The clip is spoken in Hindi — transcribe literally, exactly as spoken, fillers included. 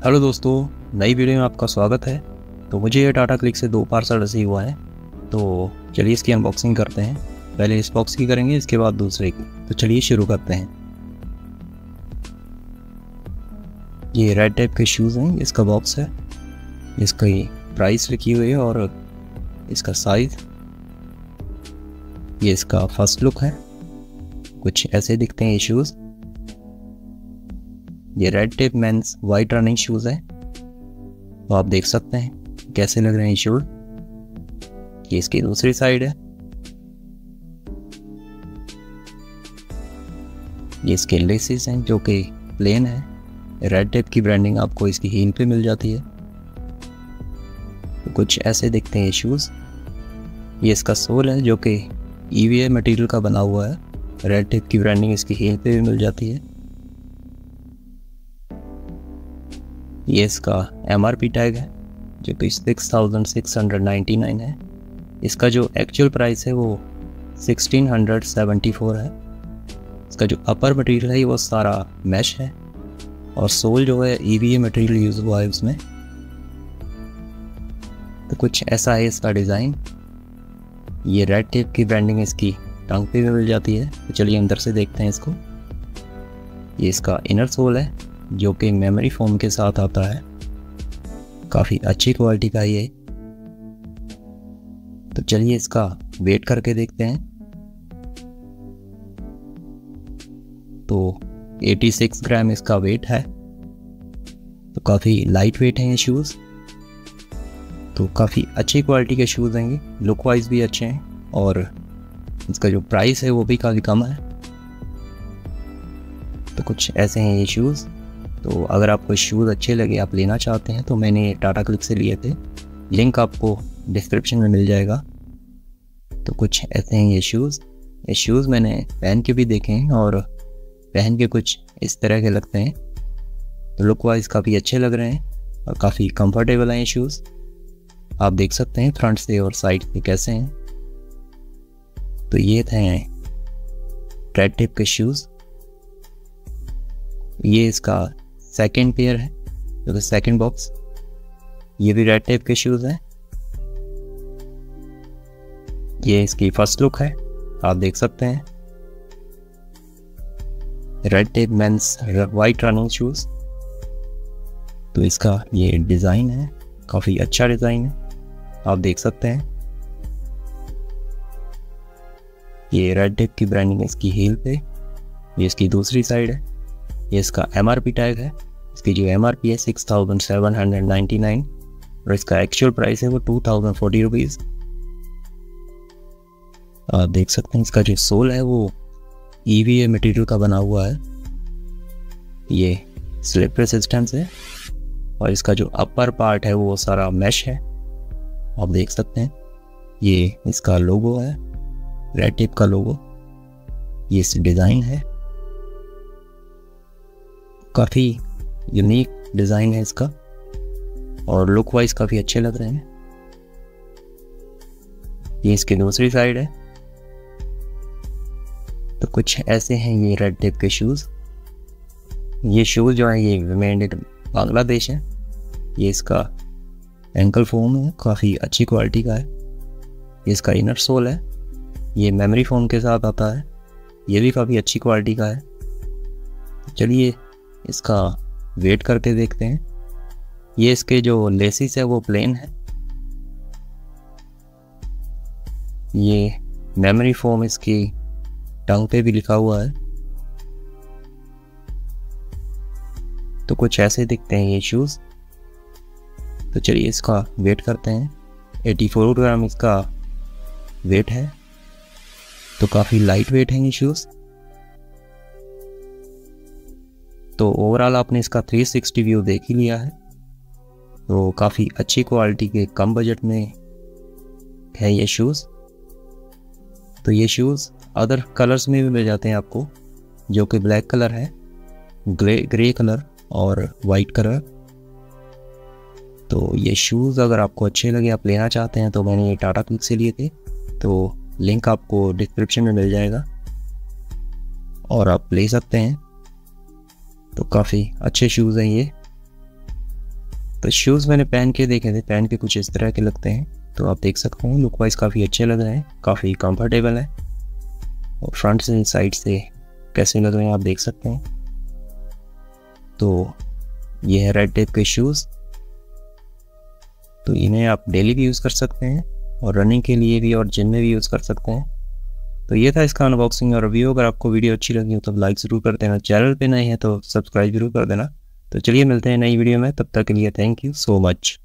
हेलो दोस्तों, नई वीडियो में आपका स्वागत है। तो मुझे ये टाटा क्लिक से दो पार्सल रिसीव हुआ है, तो चलिए इसकी अनबॉक्सिंग करते हैं। पहले इस बॉक्स की करेंगे, इसके बाद दूसरे की। तो चलिए शुरू करते हैं। ये रेड टेप के शूज़ हैं, इसका बॉक्स है, इसकी प्राइस लिखी हुई है और इसका साइज़। ये इसका फर्स्ट लुक है, कुछ ऐसे दिखते हैं ये शूज़। ये Red Tape men's white running shoes है, तो आप देख सकते हैं कैसे लग रहे हैं ये शूज़। ये इसकी दूसरी साइड है। ये इसके लेसेस हैं जो कि प्लेन है। रेड टेप की ब्रांडिंग आपको इसकी हील पे मिल जाती है। तो कुछ ऐसे दिखते हैं ये शूज़। ये इसका सोल है जो कि ई वी ए मटेरियल का बना हुआ है। रेड टेप की ब्रांडिंग इसकी हील पे भी मिल जाती है। ये इसका एम आर पी टैग है जो कि six thousand six hundred ninety nine है। इसका जो एक्चुअल प्राइस है वो सिक्सटीन हंड्रेड सेवेंटी फोर है। इसका जो अपर मटेरियल है वो सारा मैश है और सोल जो है E V A material use हुआ है उसमें। तो कुछ ऐसा है इसका डिज़ाइन। ये रेड टेप की ब्रांडिंग इसकी टंग पे भी मिल जाती है। तो चलिए अंदर से देखते हैं इसको। ये इसका इनर सोल है जो कि मेमोरी फोम के साथ आता है। काफ़ी अच्छी क्वालिटी का ये। तो चलिए इसका वेट करके देखते हैं। तो छियासी ग्राम इसका वेट है, तो काफ़ी लाइट वेट है ये शूज़। तो काफ़ी अच्छी क्वालिटी के शूज़ हैं ये, लुक वाइज भी अच्छे हैं और इसका जो प्राइस है वो भी काफ़ी कम है। तो कुछ ऐसे हैं ये शूज़। तो अगर आपको शूज़ अच्छे लगे, आप लेना चाहते हैं, तो मैंने टाटा क्लिक से लिए थे। लिंक आपको डिस्क्रिप्शन में मिल जाएगा। तो कुछ ऐसे हैं ये शूज़। ये शूज़ मैंने पहन के भी देखे हैं और पहन के कुछ इस तरह के लगते हैं। तो लुक वाइज काफ़ी अच्छे लग रहे हैं और काफ़ी कंफर्टेबल हैं ये शूज़। आप देख सकते हैं फ्रंट से और साइड से कैसे हैं। तो ये थे रेड टेप के शूज़। ये इसका सेकेंड पेयर है जो कि सेकेंड बॉक्स। ये भी रेड टेप के शूज़ हैं। ये इसकी फर्स्ट लुक है, आप देख सकते हैं। Red Tape men's white running shoes. तो इसका ये डिज़ाइन है, काफ़ी अच्छा डिज़ाइन है, आप देख सकते हैं। ये रेड टेप की ब्रांडिंग है इसकी हील पे। ये इसकी दूसरी साइड है। ये इसका एम आर पी टैग है। इसकी जो एम आर पी है six thousand seven hundred ninety nine और इसका एक्चुअल प्राइस है वो टू थाउजेंड फोर्टी रुपीज़। आप देख सकते हैं इसका जो सोल है वो ई वी ए मटेरियल का बना हुआ है। ये स्लिप रेजिस्टेंस है और इसका जो अपर पार्ट है वो सारा मैश है, आप देख सकते हैं। ये इसका लोगो है, रेड टेप का लोगो। ये इस डिज़ाइन है, काफ़ी यूनिक डिज़ाइन है इसका और लुक वाइज काफ़ी अच्छे लग रहे हैं। ये इसकी दूसरी साइड है। तो कुछ ऐसे हैं ये रेड टेप के शूज़। ये शूज़ जो है ये मेड इन बांग्लादेश है। ये इसका एंकल फोम है, काफ़ी अच्छी क्वालिटी का है। ये इसका इनर सोल है, ये मेमोरी फोम के साथ आता है। ये भी काफ़ी अच्छी क्वालिटी का है। चलिए इसका वेट करके देखते हैं। ये इसके जो लेसिस है वो प्लेन है। ये मेमोरी फोम इसकी टंग पे भी लिखा हुआ है। तो कुछ ऐसे दिखते हैं ये शूज़। तो चलिए इसका वेट करते हैं। चौरासी ग्राम इसका वेट है, तो काफ़ी लाइट वेट है ये शूज़। तो ओवरऑल आपने इसका थ्री सिक्सटी व्यू देख ही लिया है। तो काफ़ी अच्छी क्वालिटी के कम बजट में है ये शूज़। तो ये शूज़ अदर कलर्स में भी मिल जाते हैं आपको, जो कि ब्लैक कलर है, ग्रे ग्रे कलर और वाइट कलर। तो ये शूज़ अगर आपको अच्छे लगे, आप लेना चाहते हैं, तो मैंने ये टाटा क्लिक से लिए थे। तो लिंक आपको डिस्क्रिप्शन में मिल जाएगा और आप ले सकते हैं। तो काफ़ी अच्छे शूज़ हैं ये। तो शूज़ मैंने पहन के देखे थे, पहन के कुछ इस तरह के लगते हैं। तो आप देख सकते हैं लुक वाइज काफ़ी अच्छे लग रहे हैं, काफ़ी कंफर्टेबल है और फ्रंट से साइड से कैसे लग रहे हैं आप देख सकते हैं। तो ये है रेड टेप के शूज़। तो इन्हें आप डेली भी यूज़ कर सकते हैं और रनिंग के लिए भी और जिम में भी यूज़ कर सकते हैं। तो ये था इसका अनबॉक्सिंग और रिव्यू। अगर आपको वीडियो अच्छी लगी हो तो लाइक ज़रूर कर देना, चैनल पे नए हैं तो सब्सक्राइब जरूर कर देना। तो चलिए मिलते हैं नई वीडियो में, तब तक के लिए थैंक यू सो मच।